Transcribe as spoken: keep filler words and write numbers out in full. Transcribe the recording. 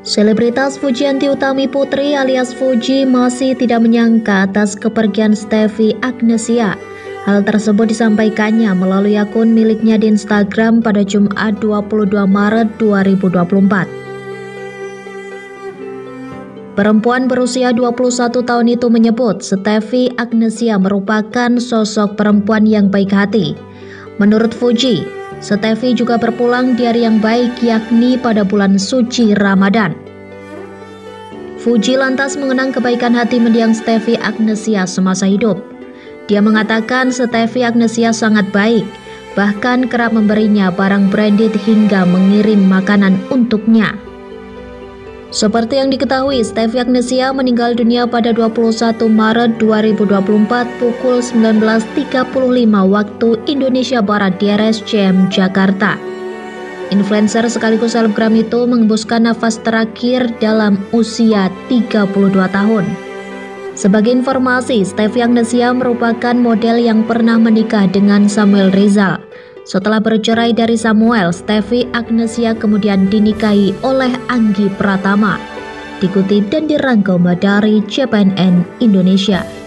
Selebritas Fujianti Utami Putri alias Fuji masih tidak menyangka atas kepergian Stefy Agnesiya. Hal tersebut disampaikannya melalui akun miliknya di Instagram pada Jumat dua puluh dua Maret dua ribu dua puluh empat. Perempuan berusia dua puluh satu tahun itu menyebut Stefy Agnesiya merupakan sosok perempuan yang baik hati. Menurut Fuji, Stefy juga berpulang di hari yang baik, yakni pada bulan suci Ramadan. Fuji lantas mengenang kebaikan hati mendiang Stefy Agnesiya semasa hidup. Dia mengatakan Stefy Agnesiya sangat baik, bahkan kerap memberinya barang branded hingga mengirim makanan untuknya. Seperti yang diketahui, Stefy Agnesiya meninggal dunia pada dua puluh satu Maret dua ribu dua puluh empat pukul sembilan belas tiga puluh lima waktu Indonesia Barat di R S C M Jakarta. Influencer sekaligus selebgram itu mengembuskan nafas terakhir dalam usia tiga puluh dua tahun. Sebagai informasi, Stefy Agnesiya merupakan model yang pernah menikah dengan Samuel Rizal. Setelah bercerai dari Samuel, Stefy Agnesiya kemudian dinikahi oleh Anggi Pratama. Dikutip dan dirangkum dari C N N Indonesia.